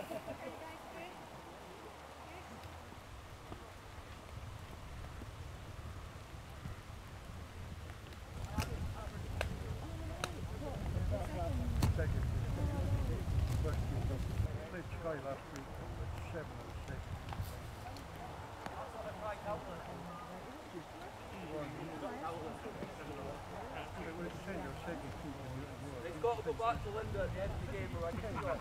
Sky last week was 7 or 6. He's got to go back to Linda at the end of the game or I can stop.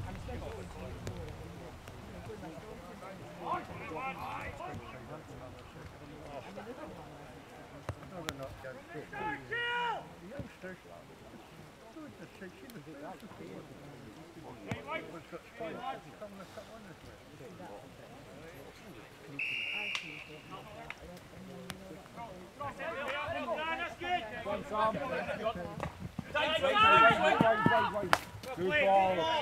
No, they're not getting fit. The youngsters, she was got spoiled. Come on, come on this way. Go on, Sam. Good ball.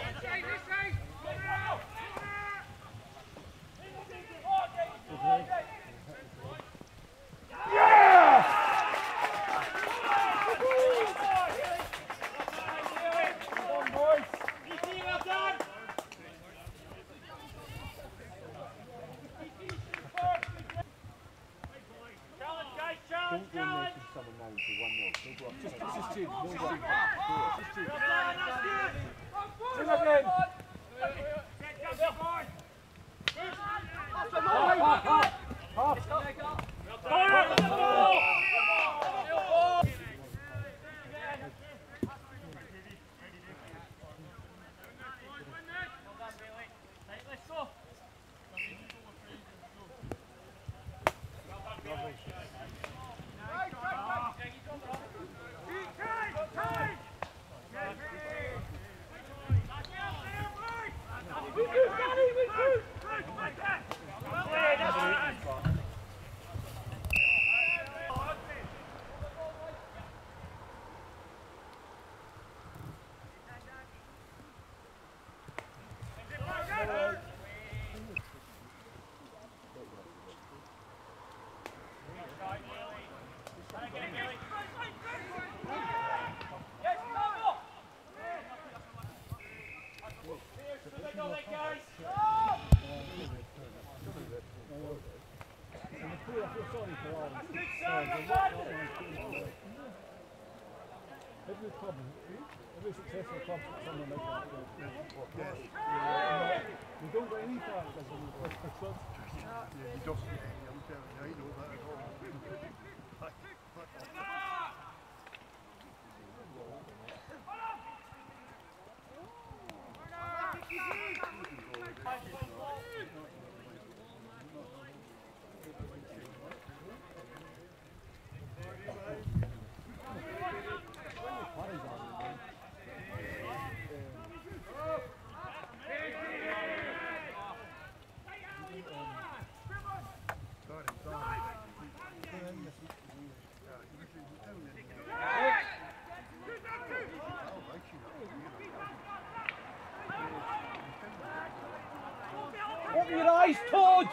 Don't go making someone now to 1-0. Go just change. No worry. Just change. Bring again. Every club, every successful club, someone like that. You don't get any characters in the first club. Yeah, you don't. I'm telling you, I know that at all. Open your eyes, Todd!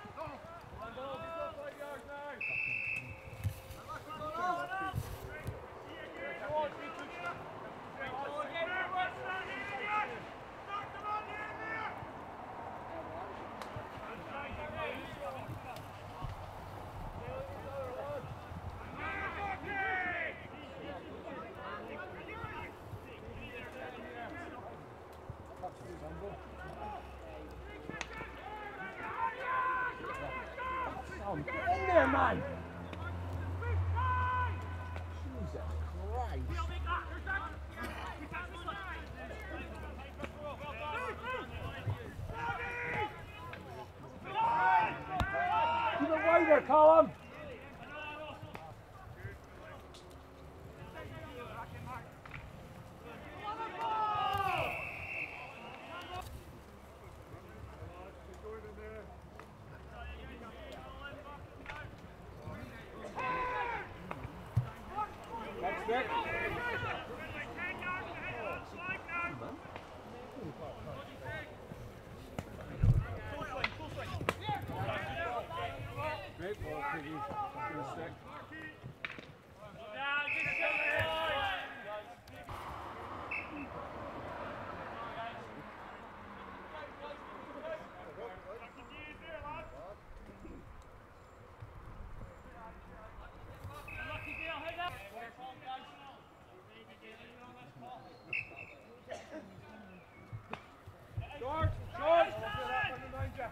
Get in there, man! Jesus Christ! Keep it wider, Callum! Great ball, Piggy. Good stick. Short, short. Behind you.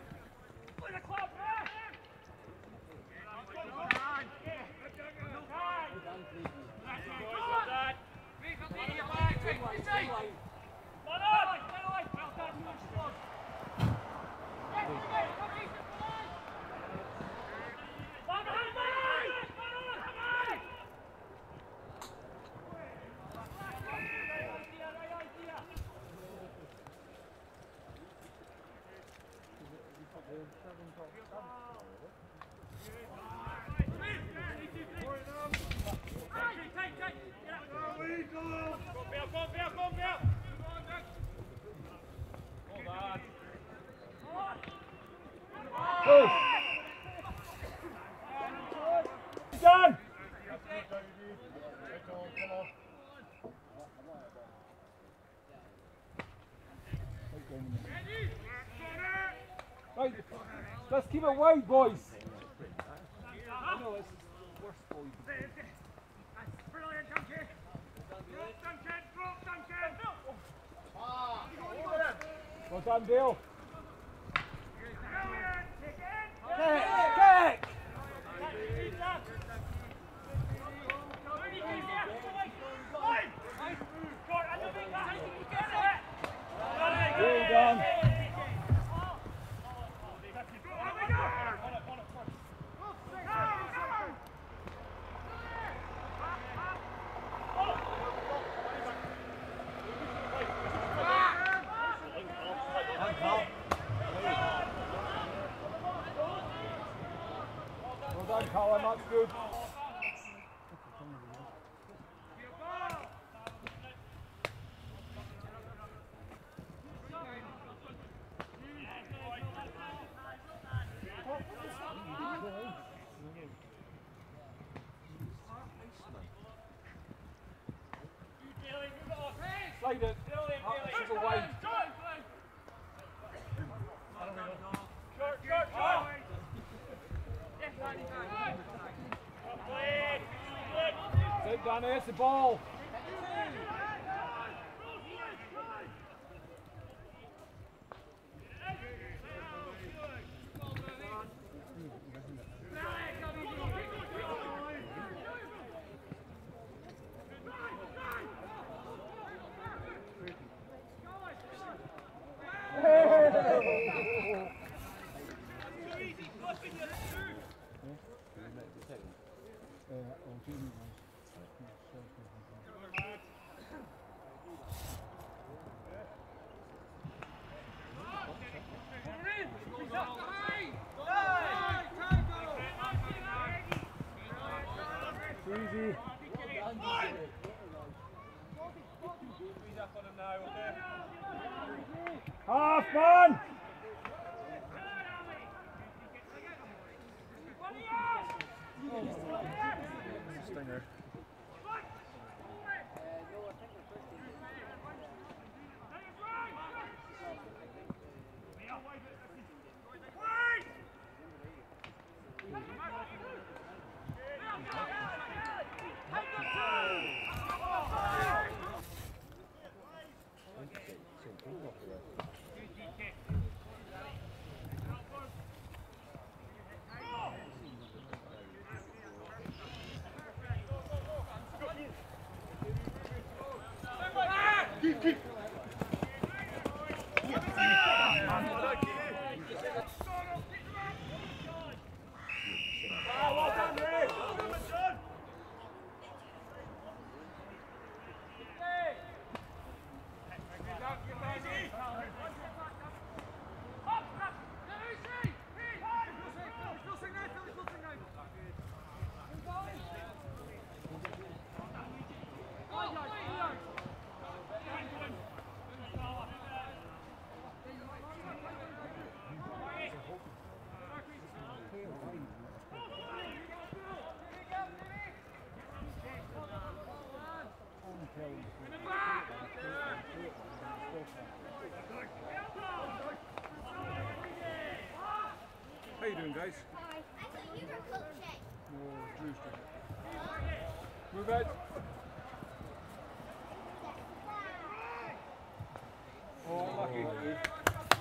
Go. Done. Right, let's keep it wide, boys. I know it's the worst ball you can do. That's brilliant, Duncan. Drop, Duncan. Well done, Dale. Kick! Well done. Well done, Colin, that's good. Slide it. She's away. Sit down, it's the ball. Easy. Half man. Stinger. How you doing, guys? Hi. I thought you were coaching. No, Drew's doing it. Move it. Oh, lucky.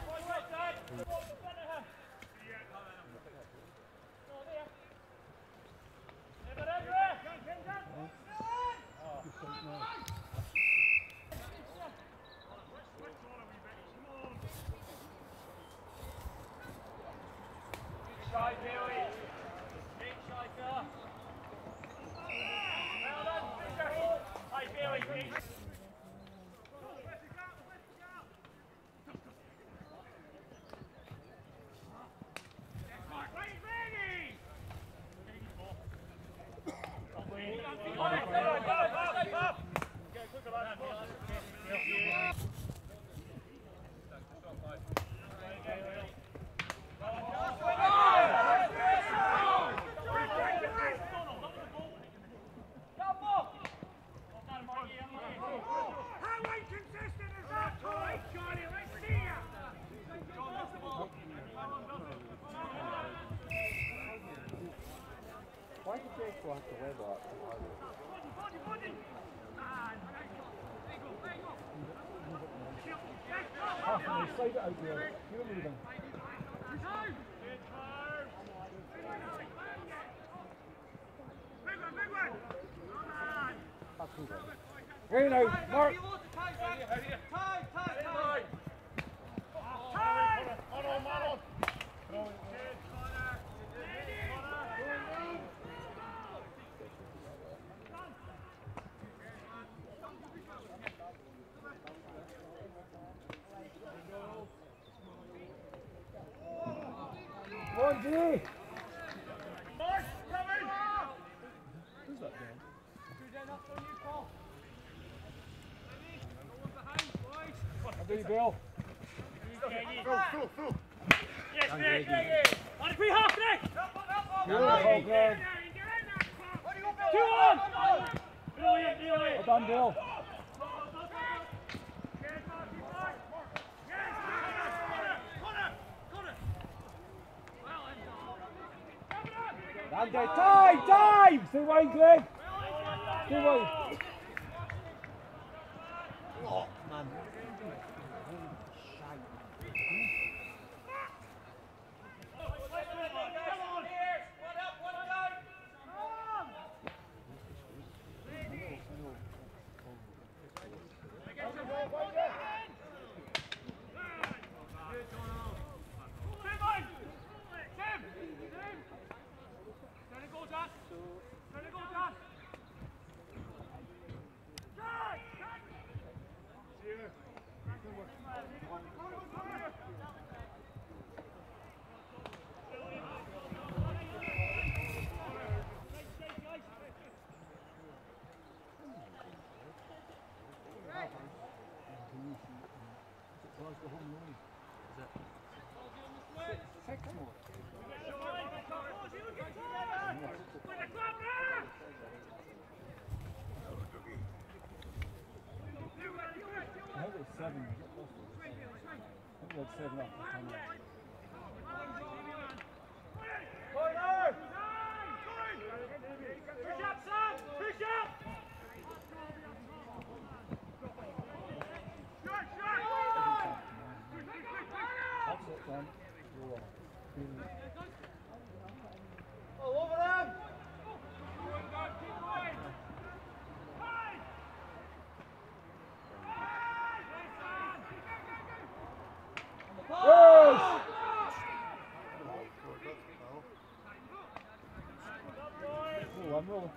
Why did they go out the way back? Halfway, slide it out there. You're moving. Hey now, Mark. Come on, G. Who's that doing? I'll do you, Bill. Yes, Nick. On the free half, Nick. You're on the whole ground. 2-1. Brilliant, brilliant. Well done, Bill. Andy, time! Stay wide, Greg! Stay wide. Oh, man. Seven up. I'm rolling.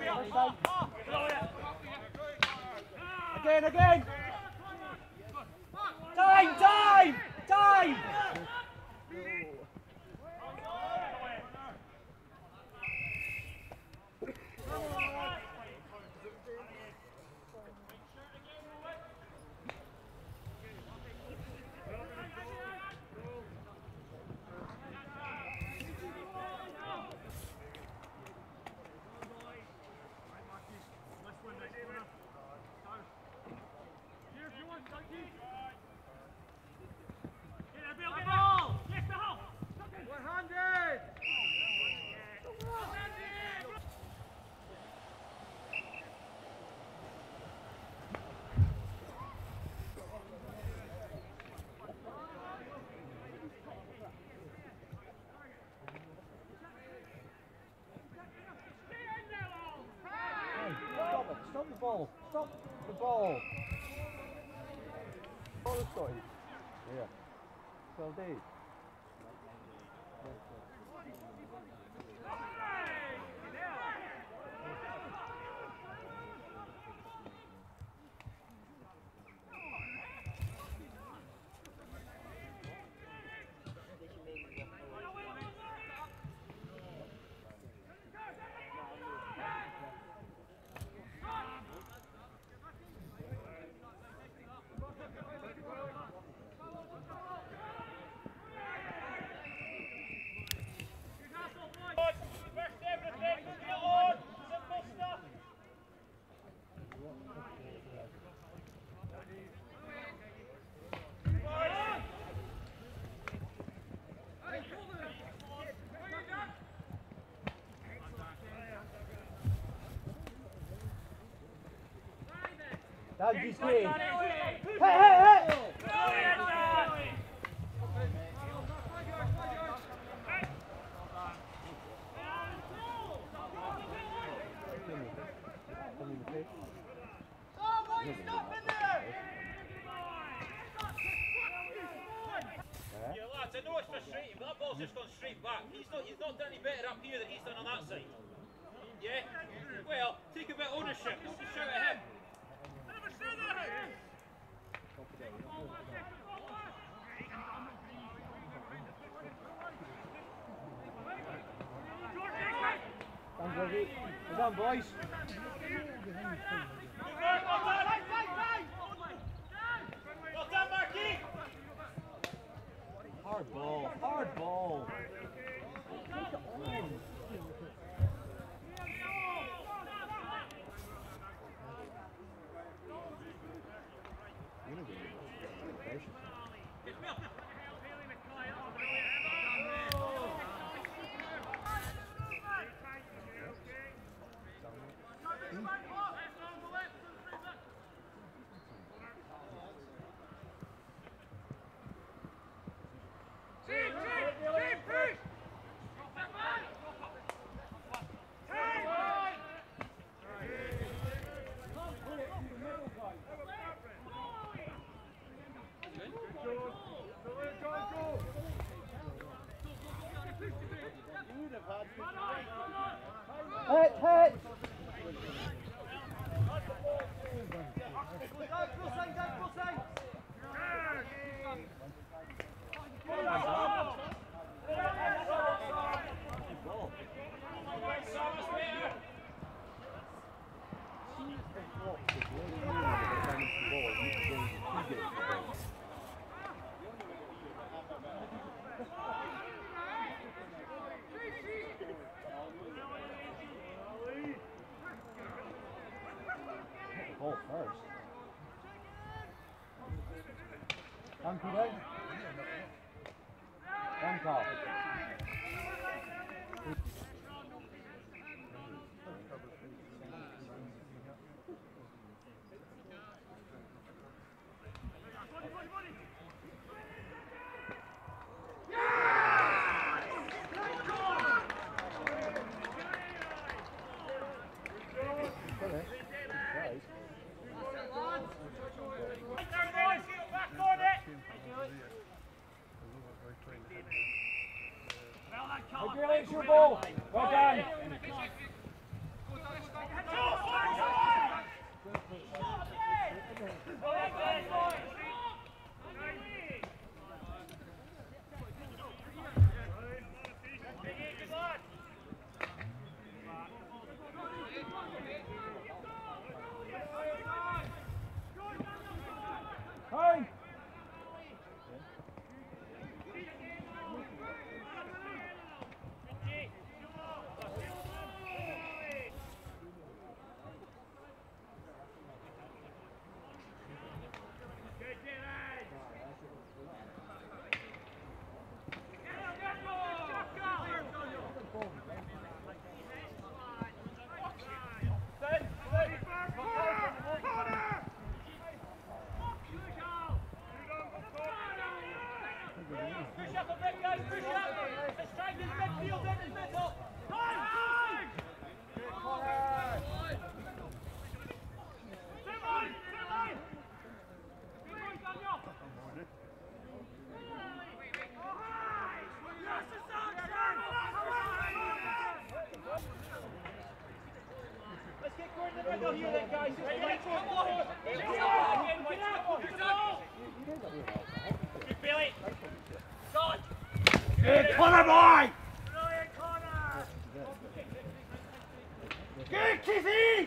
Again! Time! Stop the ball! Stop the ball! Ball is Scotty. Yeah. Well, Dave. That's the screen. Hey! Yeah, lads, I know it's frustrating, but that ball's just gone straight back. He's not done any better up here than he's done on that side. Yeah? Well, take a bit of ownership. Don't just shout at him. Well done, boys. Well done, Marky! Hard ball. Hit! Ball first. One call. It's your ball. Well done. Good corner, boy! Good, Kizzy!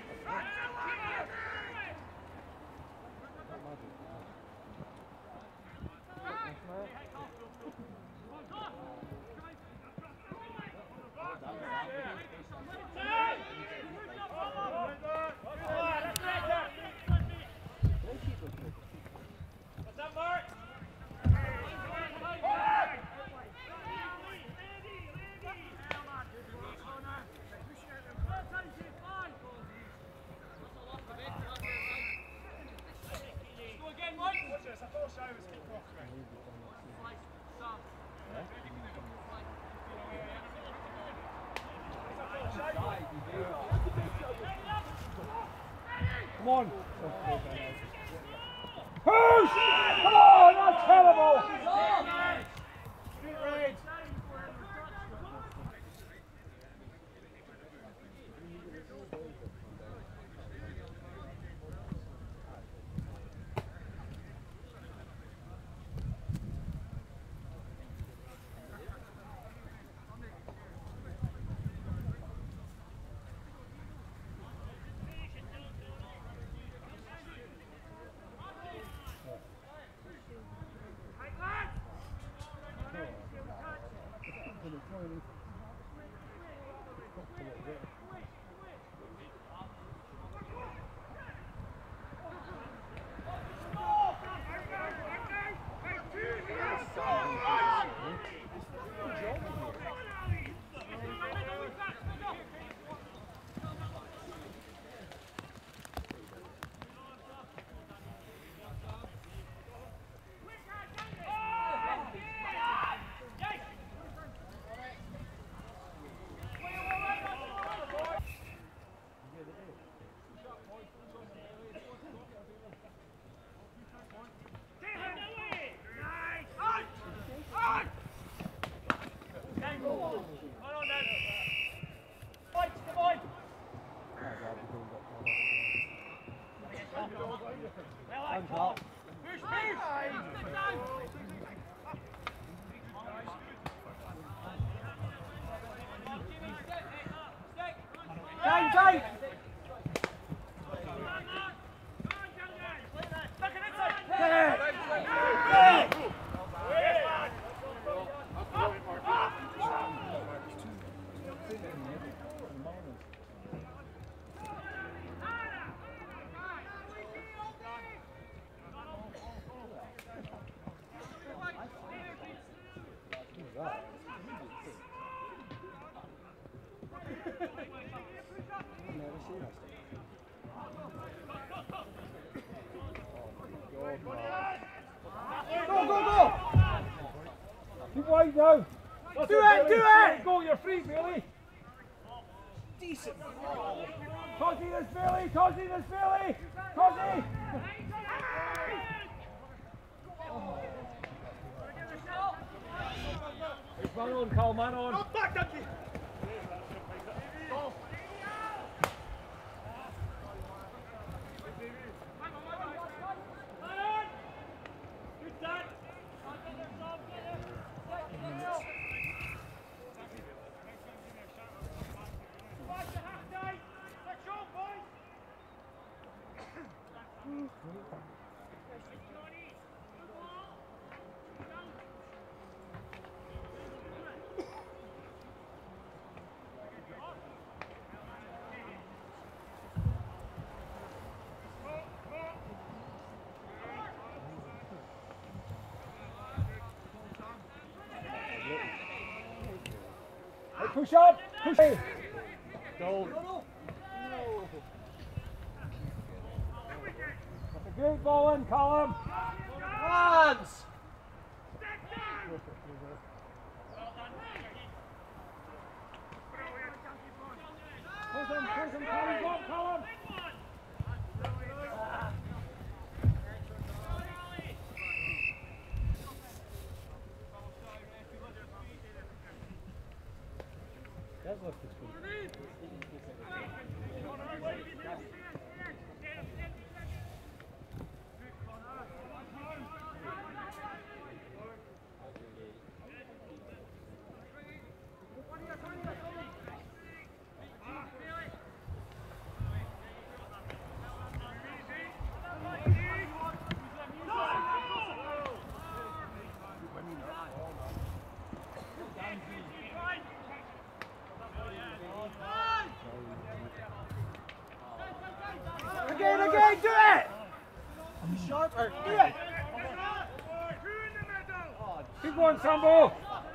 What's up, Mark? Come on! Push! Come on! That's terrible! Keep wide now. Do it! Go, you're free, Bailey. Decent. Tozzy, there's Bailey. Tozzy, there's Bailey. Tozzy. Man on, Carl, man on. No, back, Ducky. Push up! Push up! Goal. That's a great ball in, Colin. Hands! Push him, Colin, go, Colin! That left is good. Okay, do it! Sharper. Do it! Keep going, Sambo!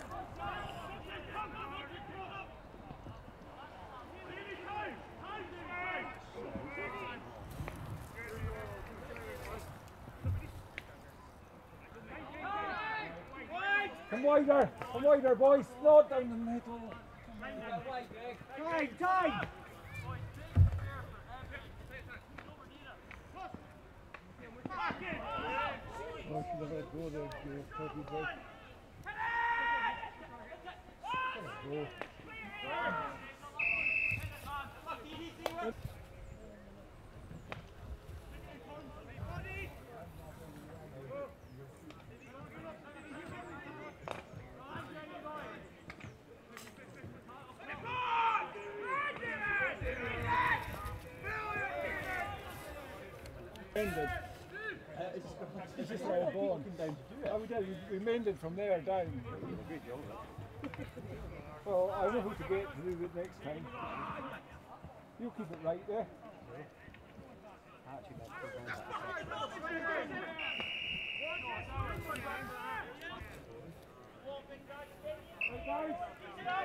Come wider, boys. Not down the middle. Time! Oh, should have let go there, Joe. Probably did. Go. Ended. It's just like a ball. Oh, we did. We mended from there down. Well, I know who to get to do it next time. You'll keep it right there. Right, guys.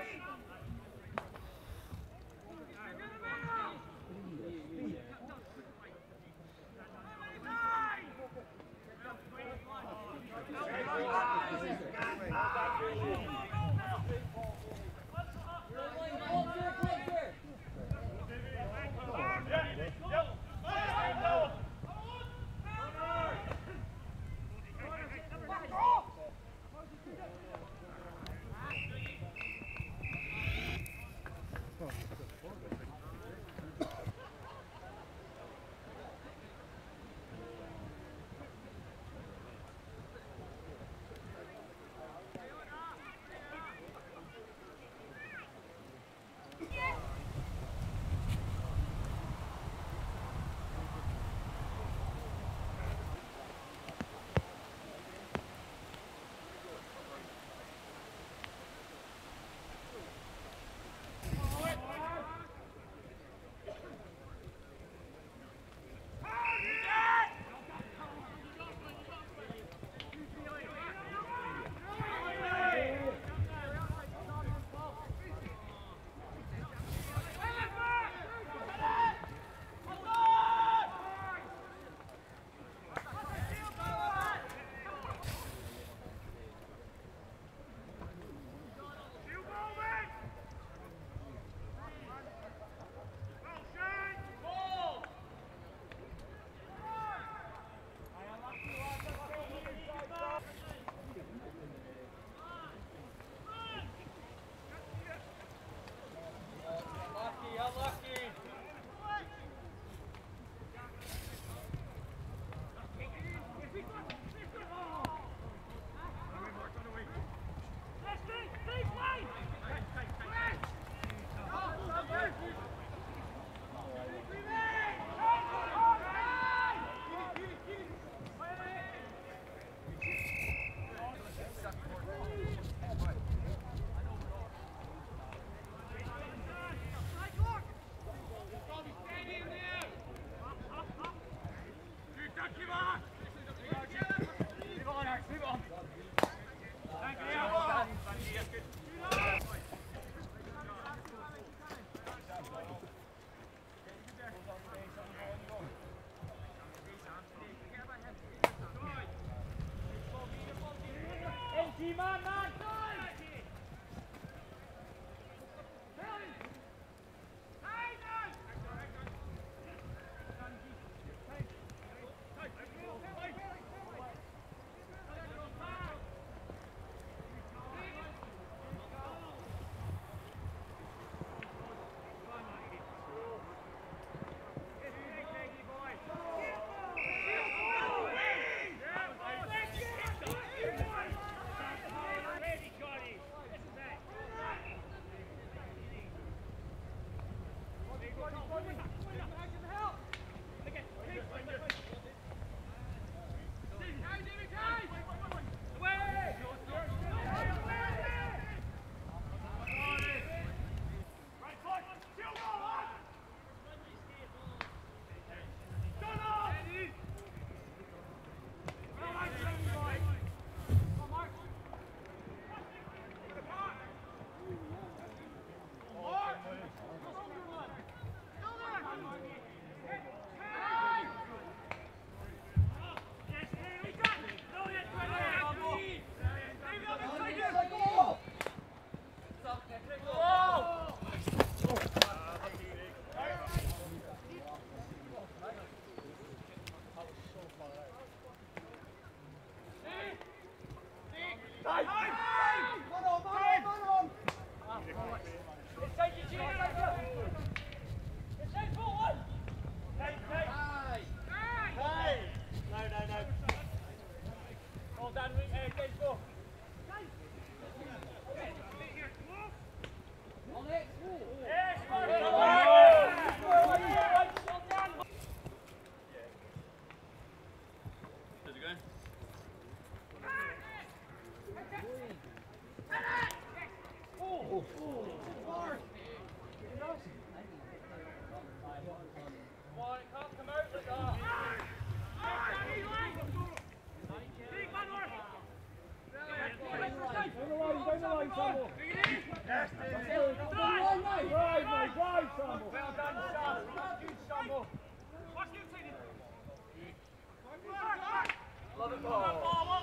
love it. Oh.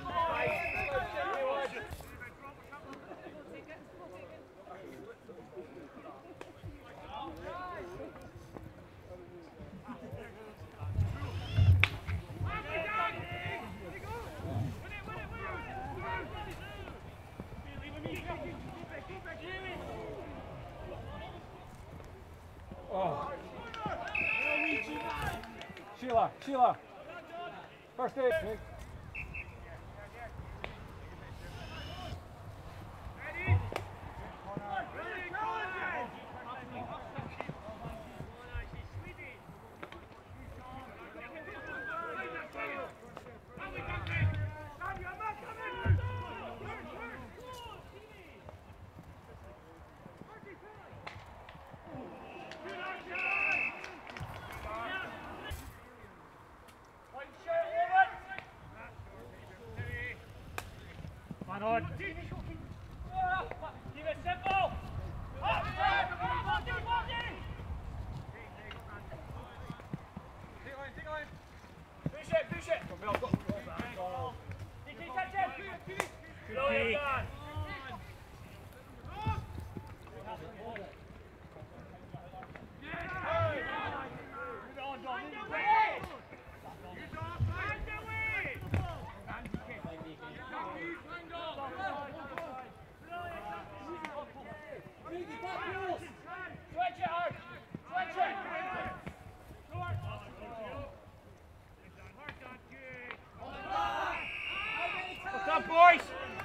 Oh. Sheila. First aid. On. Keep it simple. Push it. Good. What's up, boys?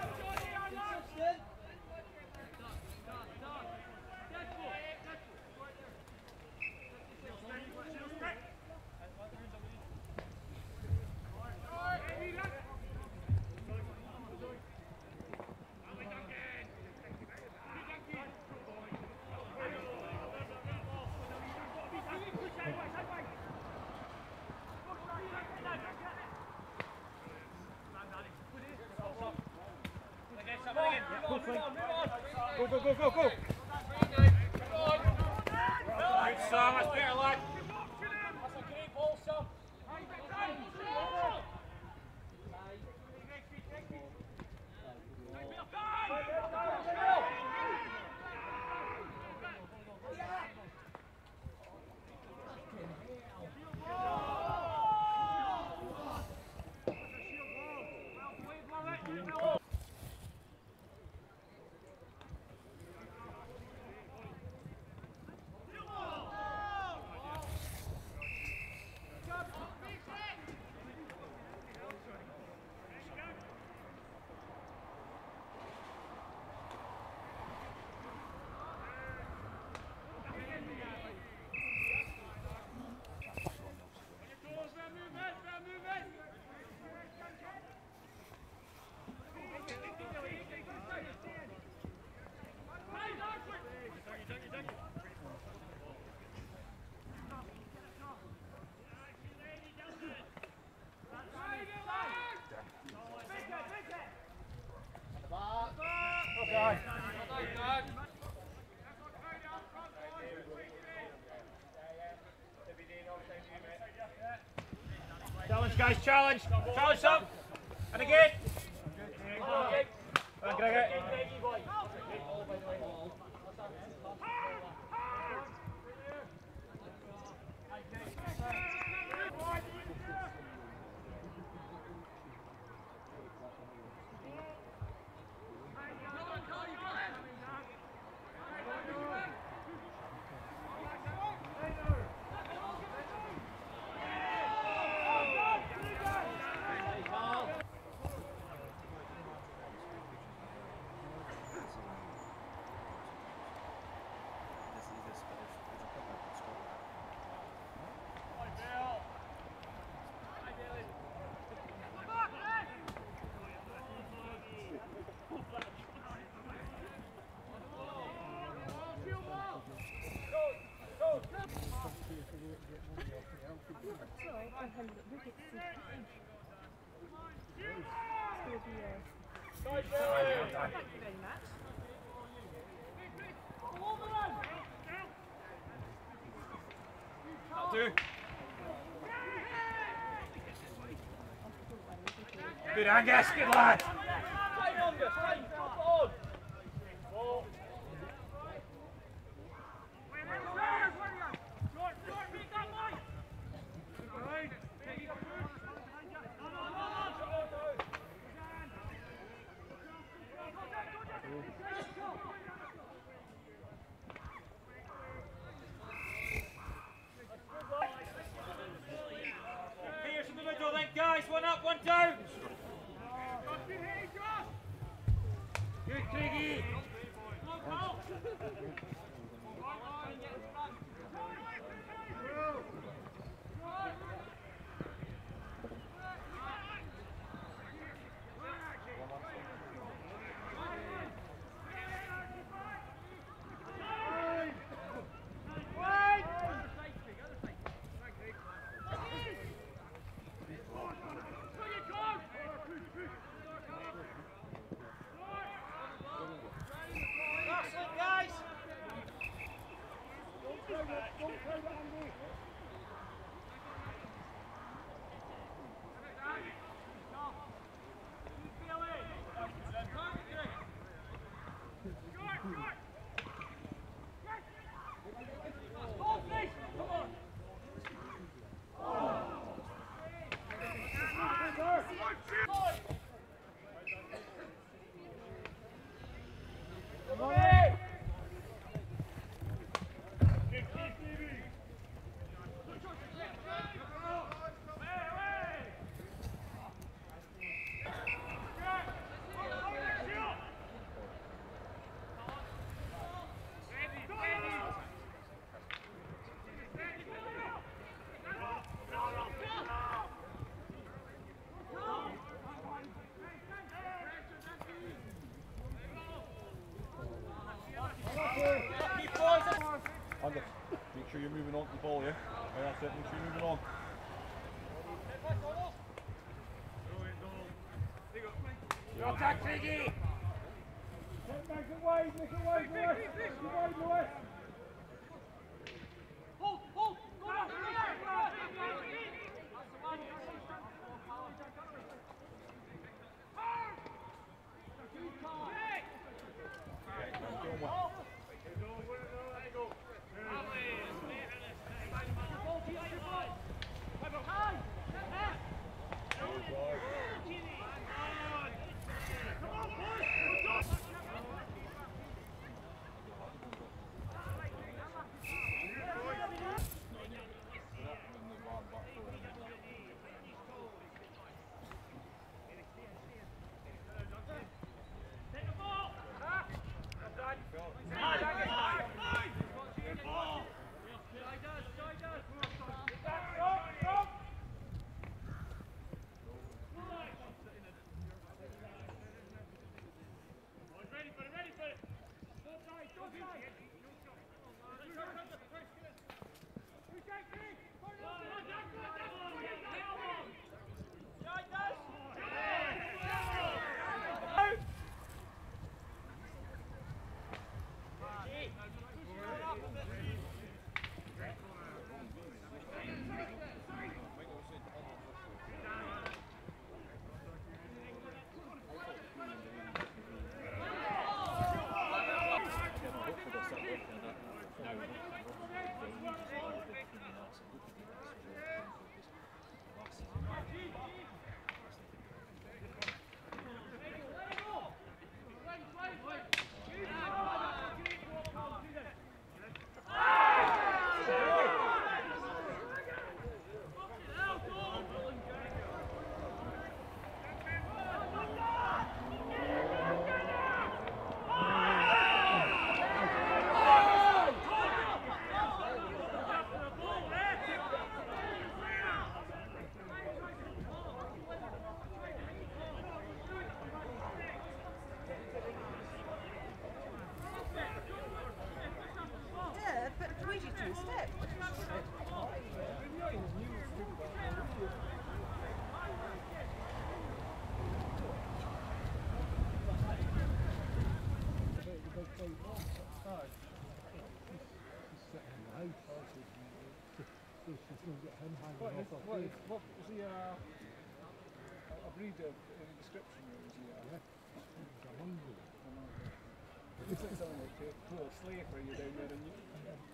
Go. Good song, that's better, lad. That's a great ball, sir. Challenge, guys, challenge. Challenge up. And again. And Gregor. Good Angus, good lad. Time, Angus, time. Drop it on. Ball. Here's in the middle then, guys. One up, one down. Good Craigie. That's it, guys. Angus, make sure you're moving on to the ball, yeah? Yeah, that's it, make sure you're moving on. Good attack, Craigie. Make it wide, Lewis. Make it wide, Lewis. What was the a breed of any description really, yeah. It's like something like to pull a sleigh for you down there and you...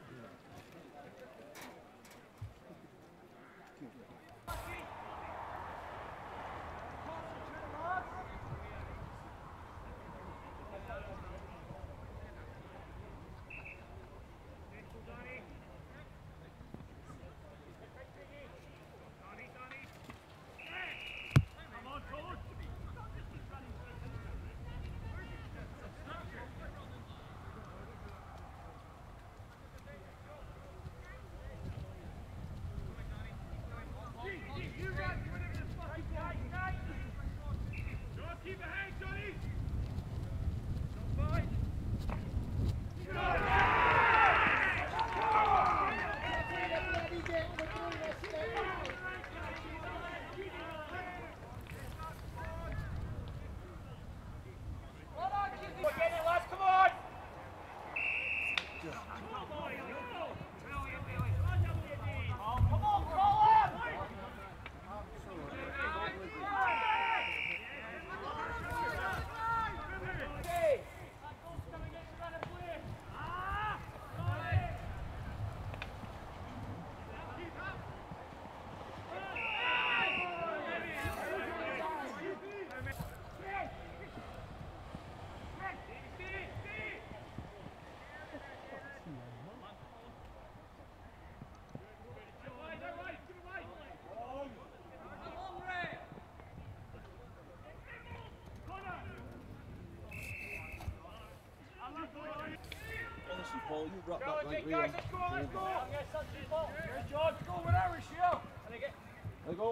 Listen, Paul, you wrap that right way Guys, let's go, let's go! Here's John, go wherever, Shield! There you go.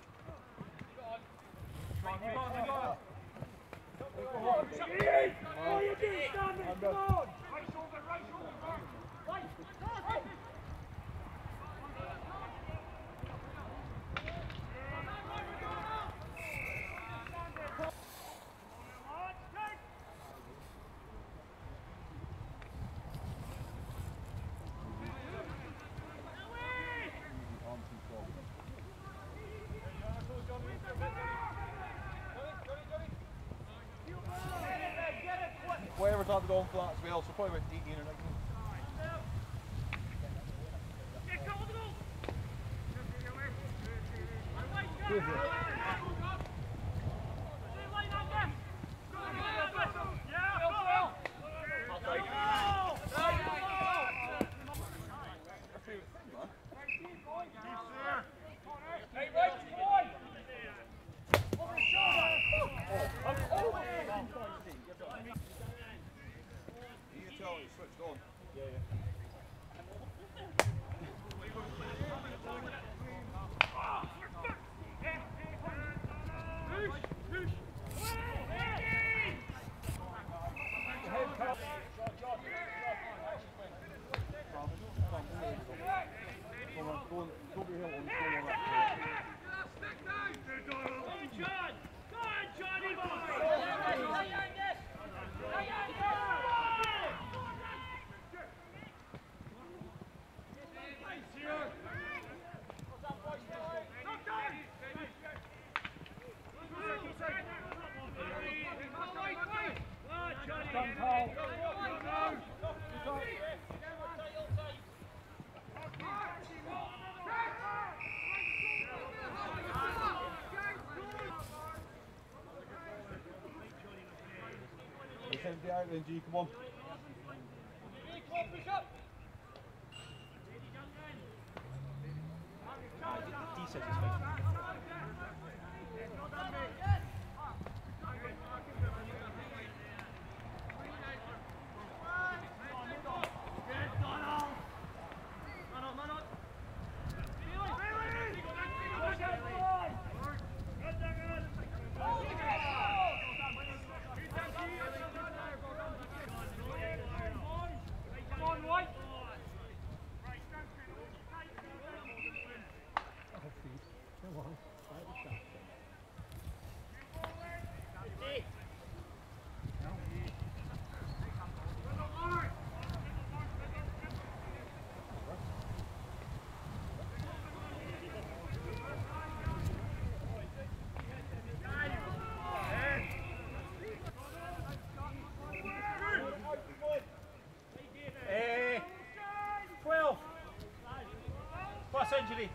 Oh, you did it, stand it, come on! Right shoulder, right! Whatever's added on for that as well, so probably about 18 or 19. Send it out then, G, come on. Push up! Decent is fine. That's injury.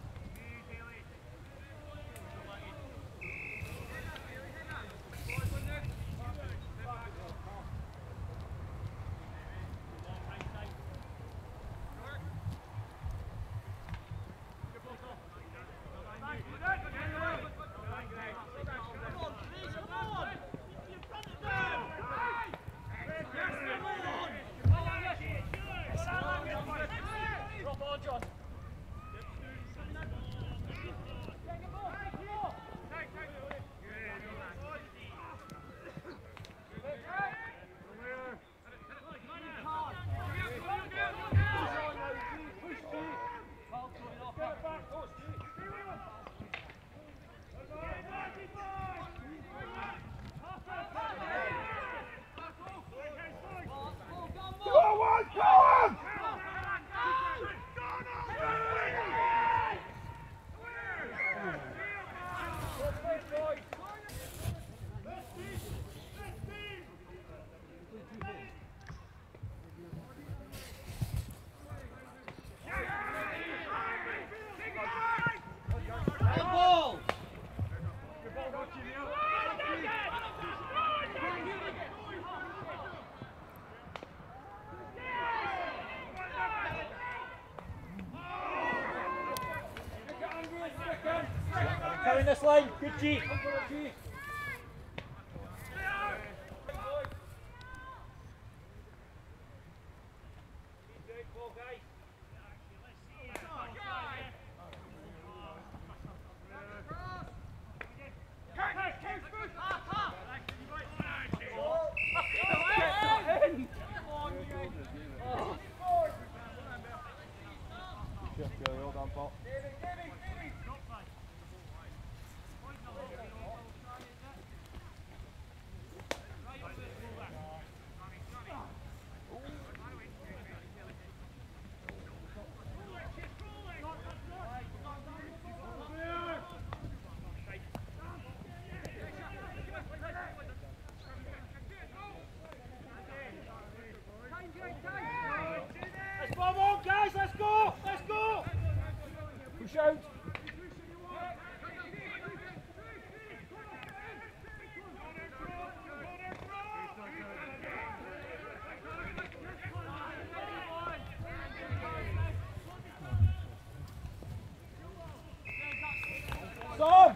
Carrying this line, good G. Come on, guys, let's go! Let's go! Push out! Stop!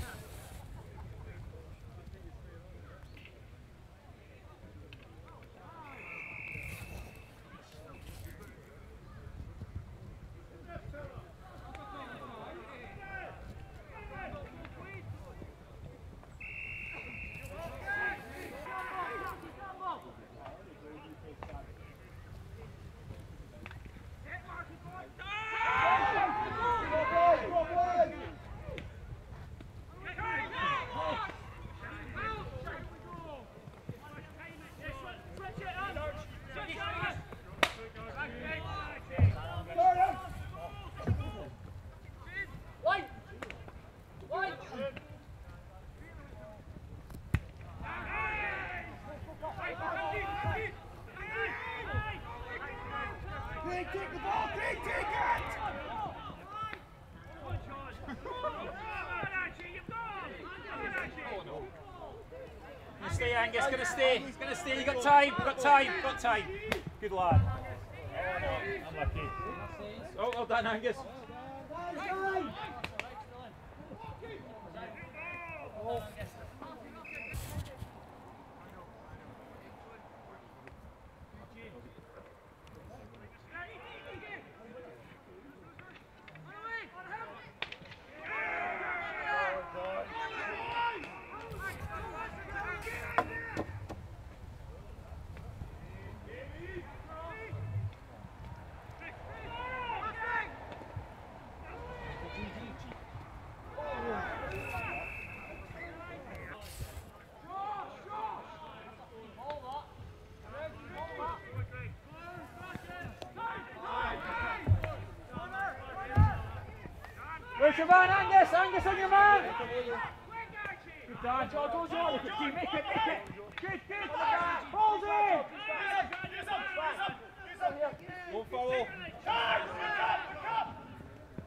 Take the ball, take it! Gonna stay, Angus, gonna stay. He's gonna stay. You got time, got time, got time. Good lad. Unlucky. Oh, well done, Angus. Where's your man, Angus? Angus on your man! Good dad, John, go John! Look at you, make it! Good, hold it! Don't follow.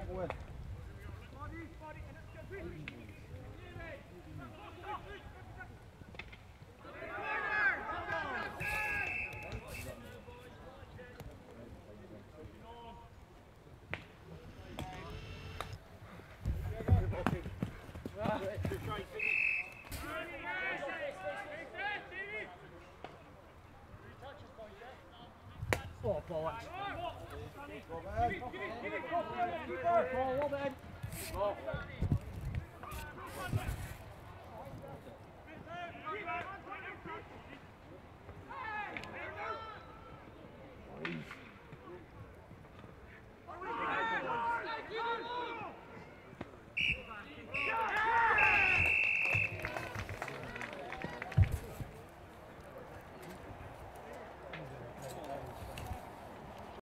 Oh, bollocks. Ball, well then.